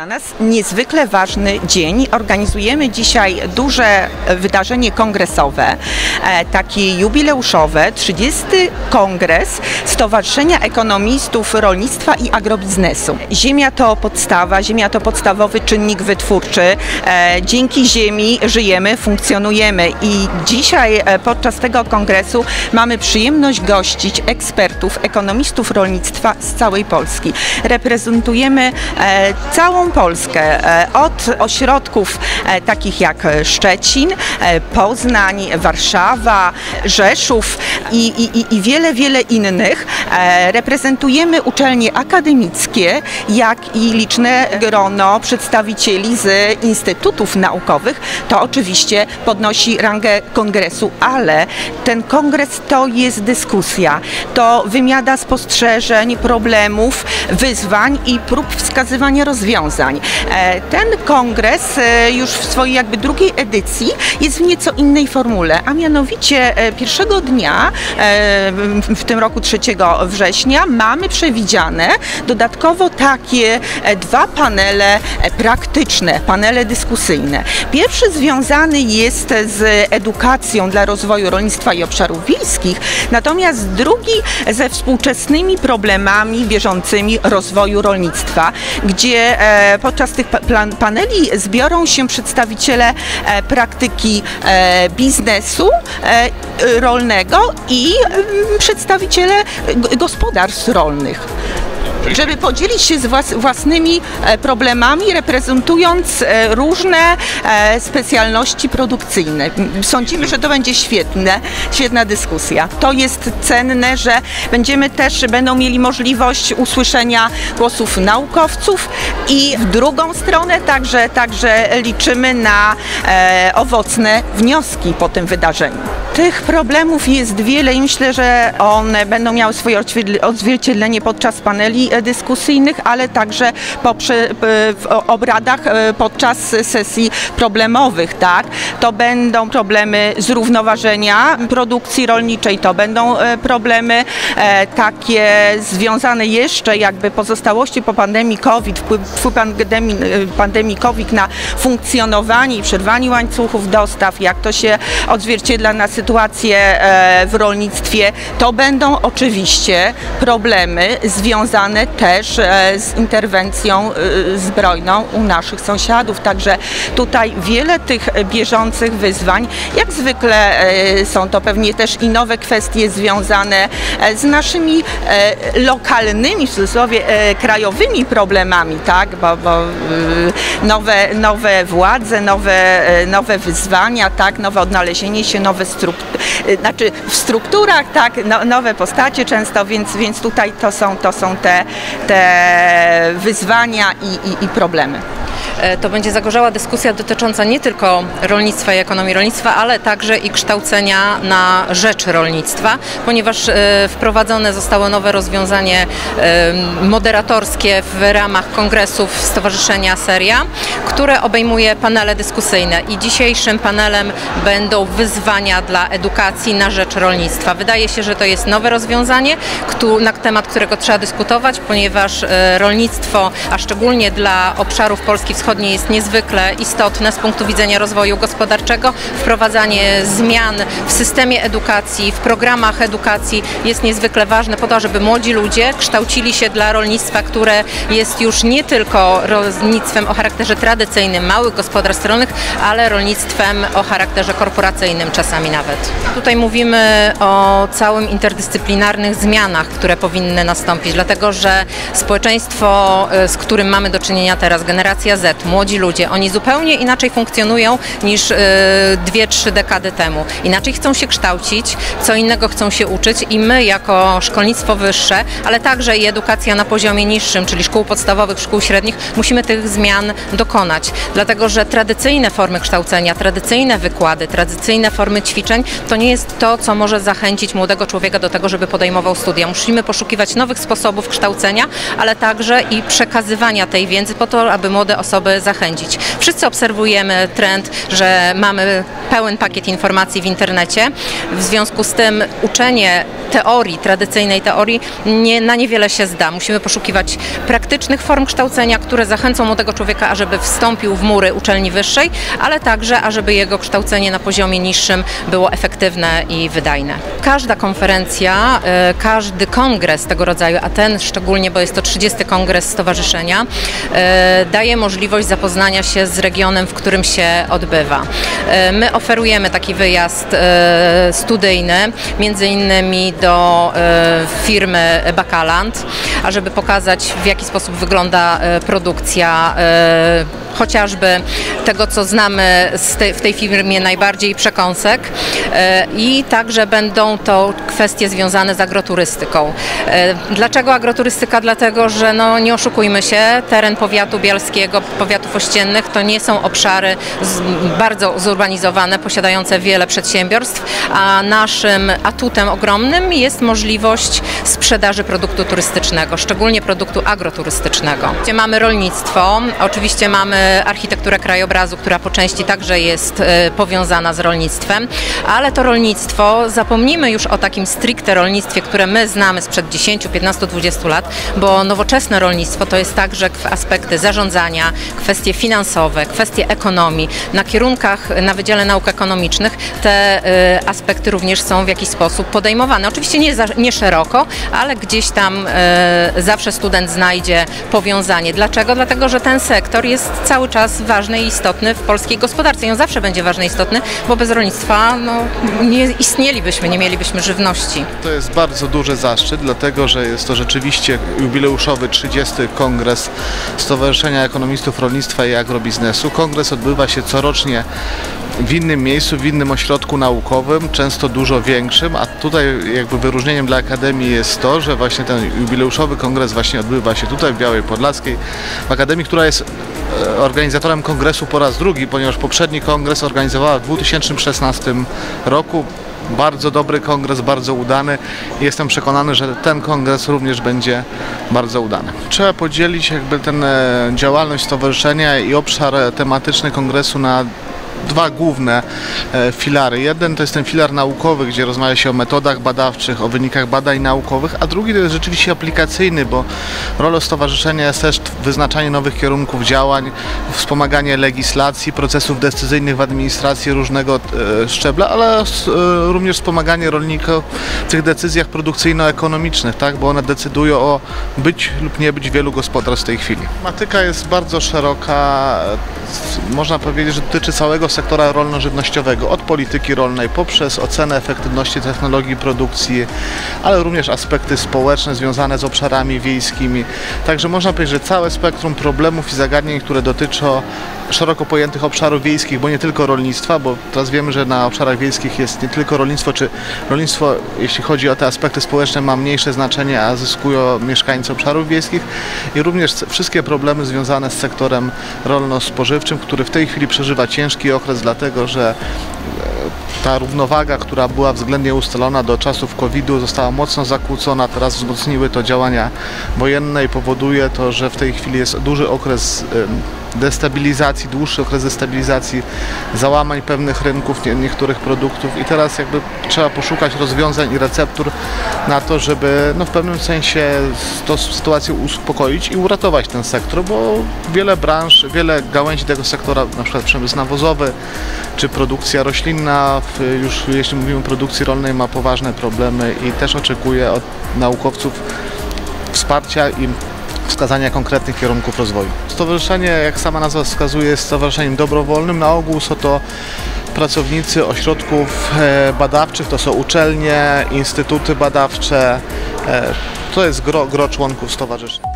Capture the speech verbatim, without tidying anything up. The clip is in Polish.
Dla nas niezwykle ważny dzień. Organizujemy dzisiaj duże wydarzenie kongresowe, takie jubileuszowe, trzydziesty kongres Stowarzyszenia Ekonomistów Rolnictwa i Agrobiznesu. Ziemia to podstawa, ziemia to podstawowy czynnik wytwórczy. Dzięki ziemi żyjemy, funkcjonujemy i dzisiaj podczas tego kongresu mamy przyjemność gościć ekspertów, ekonomistów rolnictwa z całej Polski. Reprezentujemy całą Polskę, od ośrodków takich jak Szczecin, Poznań, Warszawa, Rzeszów i, i, i wiele, wiele innych. Reprezentujemy uczelnie akademickie, jak i liczne grono przedstawicieli z instytutów naukowych. To oczywiście podnosi rangę kongresu, ale ten kongres to jest dyskusja, to wymiana spostrzeżeń, problemów, wyzwań i prób wskazywania rozwiązań. Ten kongres już w swojej jakby drugiej edycji jest w nieco innej formule, a mianowicie pierwszego dnia, w tym roku trzeciego września, mamy przewidziane dodatkowo takie dwa panele praktyczne, panele dyskusyjne. Pierwszy związany jest z edukacją dla rozwoju rolnictwa i obszarów wiejskich, natomiast drugi ze współczesnymi problemami bieżącymi rozwoju rolnictwa, gdzie podczas tych paneli zbiorą się przedstawiciele praktyki biznesu rolnego i przedstawiciele gospodarstw rolnych, żeby podzielić się z własnymi problemami, reprezentując różne specjalności produkcyjne. Sądzimy, że to będzie świetne, świetna dyskusja. To jest cenne, że będziemy też, będą mieli możliwość usłyszenia głosów naukowców i w drugą stronę także, także liczymy na owocne wnioski po tym wydarzeniu. Tych problemów jest wiele i myślę, że one będą miały swoje odzwierciedlenie podczas paneli dyskusyjnych, ale także w obradach podczas sesji problemowych, tak? To będą problemy zrównoważenia produkcji rolniczej, to będą problemy takie związane jeszcze jakby pozostałości po pandemii COVID, wpływ pandemii, pandemii COVID na funkcjonowanie i przerwanie łańcuchów dostaw, jak to się odzwierciedla na sytuację w rolnictwie. To będą oczywiście problemy związane też z interwencją zbrojną u naszych sąsiadów. Także tutaj wiele tych bieżących wyzwań. Jak zwykle są to pewnie też i nowe kwestie związane z naszymi lokalnymi, w cudzysłowie krajowymi problemami, tak? Bo, bo nowe, nowe władze, nowe, nowe wyzwania, tak? Nowe odnalezienie się, nowe struktury, znaczy w strukturach, tak? No, nowe postacie często, więc, więc tutaj to są, to są te te wyzwania i, i, i problemy. To będzie zagorzała dyskusja dotycząca nie tylko rolnictwa i ekonomii rolnictwa, ale także i kształcenia na rzecz rolnictwa, ponieważ wprowadzone zostało nowe rozwiązanie moderatorskie w ramach kongresów Stowarzyszenia Seria, które obejmuje panele dyskusyjne i dzisiejszym panelem będą wyzwania dla edukacji na rzecz rolnictwa. Wydaje się, że to jest nowe rozwiązanie, na temat którego trzeba dyskutować, ponieważ rolnictwo, a szczególnie dla obszarów Polski Wschodniej, jest niezwykle istotne z punktu widzenia rozwoju gospodarczego. Wprowadzanie zmian w systemie edukacji, w programach edukacji jest niezwykle ważne po to, żeby młodzi ludzie kształcili się dla rolnictwa, które jest już nie tylko rolnictwem o charakterze tradycyjnym, małych gospodarstw rolnych, ale rolnictwem o charakterze korporacyjnym czasami nawet. Tutaj mówimy o całym interdyscyplinarnych zmianach, które powinny nastąpić, dlatego że społeczeństwo, z którym mamy do czynienia teraz, generacja Z, młodzi ludzie, oni zupełnie inaczej funkcjonują niż dwie, trzy dekady temu. Inaczej chcą się kształcić, co innego chcą się uczyć i my jako szkolnictwo wyższe, ale także i edukacja na poziomie niższym, czyli szkół podstawowych, szkół średnich, musimy tych zmian dokonać. Dlatego że tradycyjne formy kształcenia, tradycyjne wykłady, tradycyjne formy ćwiczeń to nie jest to, co może zachęcić młodego człowieka do tego, żeby podejmował studia. Musimy poszukiwać nowych sposobów kształcenia, ale także i przekazywania tej wiedzy po to, aby młode osoby zachęcić. Wszyscy obserwujemy trend, że mamy pełen pakiet informacji w internecie. W związku z tym uczenie teorii, tradycyjnej teorii nie, na niewiele się zda. Musimy poszukiwać praktycznych form kształcenia, które zachęcą młodego człowieka, ażeby wstąpił w mury uczelni wyższej, ale także, ażeby jego kształcenie na poziomie niższym było efektywne i wydajne. Każda konferencja, każdy kongres tego rodzaju, a ten szczególnie, bo jest to trzydziesty kongres stowarzyszenia, daje możliwość zapoznania się z regionem, w którym się odbywa. My oferujemy taki wyjazd studyjny, między innymi do firmy Bakaland, ażeby pokazać, w jaki sposób wygląda produkcja chociażby tego, co znamy z tej, w tej firmie najbardziej, przekąsek, i także będą to kwestie związane z agroturystyką. Dlaczego agroturystyka? Dlatego, że no, nie oszukujmy się, teren powiatu bielskiego, powiatów ościennych to nie są obszary z, bardzo zurbanizowane, posiadające wiele przedsiębiorstw, a naszym atutem ogromnym jest możliwość sprzedaży produktu turystycznego, szczególnie produktu agroturystycznego. Gdzie mamy rolnictwo, oczywiście mamy architekturę krajobrazu, która po części także jest powiązana z rolnictwem, ale to rolnictwo, zapomnijmy już o takim stricte rolnictwie, które my znamy sprzed dziesięciu, piętnastu, dwudziestu lat, bo nowoczesne rolnictwo to jest także aspekty zarządzania, kwestie finansowe, kwestie ekonomii. Na kierunkach na Wydziale Nauk Ekonomicznych te aspekty również są w jakiś sposób podejmowane. Oczywiście nie, za, nie szeroko, ale gdzieś tam zawsze student znajdzie powiązanie. Dlaczego? Dlatego, że ten sektor jest cały czas ważny i istotny w polskiej gospodarce i on zawsze będzie ważny i istotny, bo bez rolnictwa no, nie istnielibyśmy, nie mielibyśmy żywności. To jest bardzo duży zaszczyt, dlatego że jest to rzeczywiście jubileuszowy trzydziesty Kongres Stowarzyszenia Ekonomistów Rolnictwa i Agrobiznesu. Kongres odbywa się corocznie w innym miejscu, w innym ośrodku naukowym, często dużo większym, a tutaj jakby wyróżnieniem dla Akademii jest to, że właśnie ten jubileuszowy kongres właśnie odbywa się tutaj w Białej Podlaskiej, w Akademii, która jest organizatorem kongresu po raz drugi, ponieważ poprzedni kongres organizowała w dwa tysiące szesnastym roku. Bardzo dobry kongres, bardzo udany. Jestem przekonany, że ten kongres również będzie bardzo udany. Trzeba podzielić jakby ten działalność stowarzyszenia i obszar tematyczny kongresu na dwa główne e, filary. Jeden to jest ten filar naukowy, gdzie rozmawia się o metodach badawczych, o wynikach badań naukowych, a drugi to jest rzeczywiście aplikacyjny, bo rolą stowarzyszenia jest też wyznaczanie nowych kierunków działań, wspomaganie legislacji, procesów decyzyjnych w administracji różnego e, szczebla, ale e, również wspomaganie rolników w tych decyzjach produkcyjno-ekonomicznych, tak, bo one decydują o być lub nie być wielu gospodarstw w tej chwili. Tematyka jest bardzo szeroka, można powiedzieć, że dotyczy całego sektora rolno-żywnościowego, od polityki rolnej poprzez ocenę efektywności technologii produkcji, ale również aspekty społeczne związane z obszarami wiejskimi. Także można powiedzieć, że całe spektrum problemów i zagadnień, które dotyczą szeroko pojętych obszarów wiejskich, bo nie tylko rolnictwa, bo teraz wiemy, że na obszarach wiejskich jest nie tylko rolnictwo, czy rolnictwo, jeśli chodzi o te aspekty społeczne, ma mniejsze znaczenie, a zyskują mieszkańcy obszarów wiejskich, i również wszystkie problemy związane z sektorem rolno-spożywczym, który w tej chwili przeżywa ciężki okres, dlatego że ta równowaga, która była względnie ustalona do czasów kowida, została mocno zakłócona. Teraz wzmocniły to działania wojenne i powoduje to, że w tej chwili jest duży okres destabilizacji, dłuższy okres destabilizacji, załamań pewnych rynków, nie, niektórych produktów, i teraz jakby trzeba poszukać rozwiązań i receptur na to, żeby no, w pewnym sensie tą sytuację uspokoić i uratować ten sektor, bo wiele branż, wiele gałęzi tego sektora, na przykład przemysł nawozowy czy produkcja roślinna, już jeśli mówimy o produkcji rolnej, ma poważne problemy i też oczekuje od naukowców wsparcia i wskazania konkretnych kierunków rozwoju. Stowarzyszenie, jak sama nazwa wskazuje, jest stowarzyszeniem dobrowolnym. Na ogół są to pracownicy ośrodków badawczych, to są uczelnie, instytuty badawcze. To jest gro, gro członków stowarzyszenia.